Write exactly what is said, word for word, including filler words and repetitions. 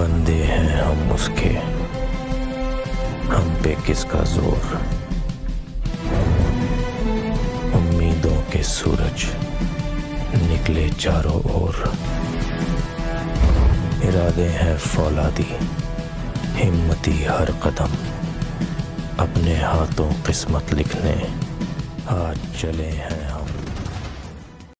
बंदे हैं हम उसके, हम पे किसका जोर। उम्मीदों के सूरज निकले चारों ओर, इरादे हैं फौलादी, हिम्मती हर कदम, अपने हाथों किस्मत लिखने आज चले हैं हम।